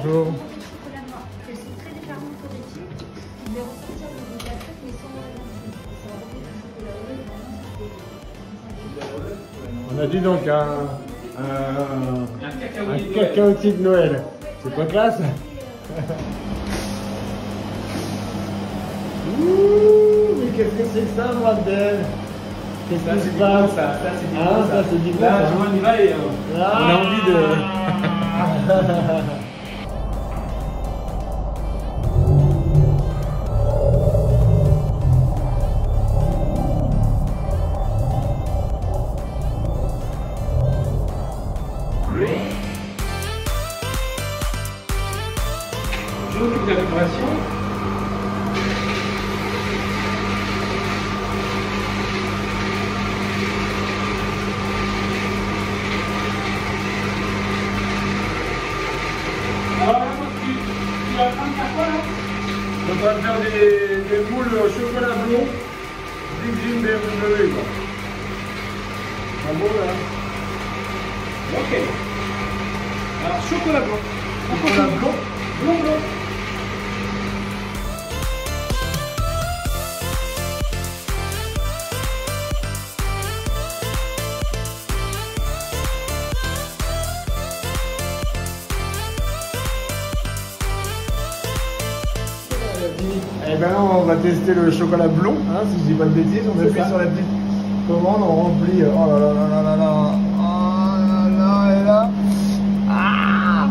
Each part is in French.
Bonjour. Chocolat noir. Elles sont très légèrement correctives. Je vais ressortir de la tête, mais sans On a dit donc un cacaotis de Noël. C'est pas classe? Ouh, mais qu'est-ce que c'est que ça, bordel? Qu'est-ce qui se passe? Ça c'est du bon. Ça c'est du bon. Là, on y va et on a envie de... Je m'occupe de la décoration. Alors, tu vas prendre ta quoi là? On va faire des moules au chocolat blond. Big Jim BMW, quoi. Pas beau, là? Ok. Alors, chocolat blanc. Chocolat blond? Blond, blond. Eh ben là, on va tester le chocolat blond, hein, si je dis pas de bêtises. On appuie sur la petite commande, on remplit. Oh là là là là là là. Oh là là et là. Ah.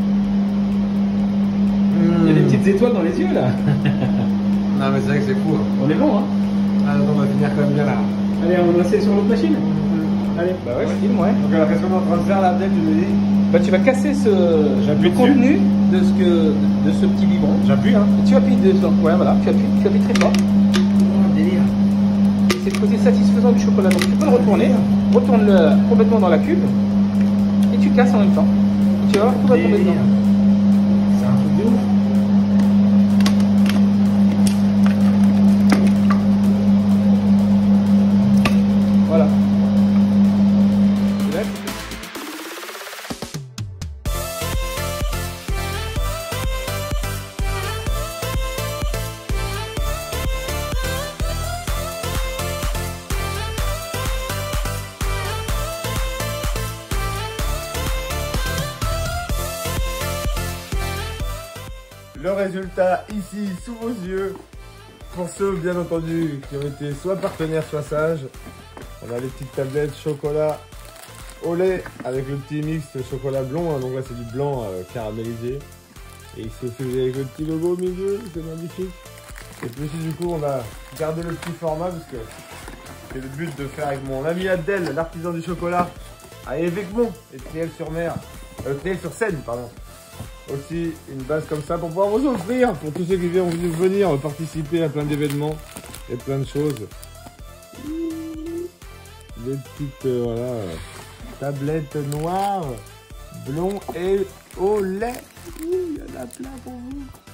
Il y a des petites étoiles dans les yeux là. Non mais c'est vrai que c'est fou. Hein. On est bon, hein? Ah, donc on va finir quand même bien là. Allez, on va essayer sur l'autre machine. Allez, bah ouais, filme, ouais. Donc alors qu'est-ce qu'on est en train de faire là, peut-être, tu me dis? Bah tu vas casser le contenu de ce petit biberon. J'appuie, hein. Et tu appuies dedans. Ouais, voilà, tu appuies très fort. Oh, délire. C'est le côté satisfaisant du chocolat. Donc tu peux le retourner, retourne-le complètement dans la cube et tu casses en même temps. Et tu vas voir, tout va tomber dedans. C'est un truc de ouf. Voilà. Le résultat ici sous vos yeux. Pour ceux bien entendu qui ont été soit partenaires soit sages, on a les petites tablettes chocolat au lait avec le petit mix chocolat blond, hein, donc là c'est du blanc caramélisé et il se fait avec le petit logo au milieu, c'est magnifique. Et puis ici du coup on a gardé le petit format parce que c'est le but de faire avec mon ami Abdel, l'artisan du chocolat à Évêquemont et Triel-sur-Mer, Triel-sur-Seine pardon. Aussi une base comme ça pour pouvoir vous offrir pour tous ceux qui vont venir participer à plein d'événements et plein de choses. Des petites voilà, tablettes noires, blond et au lait. Il y en a plein pour vous.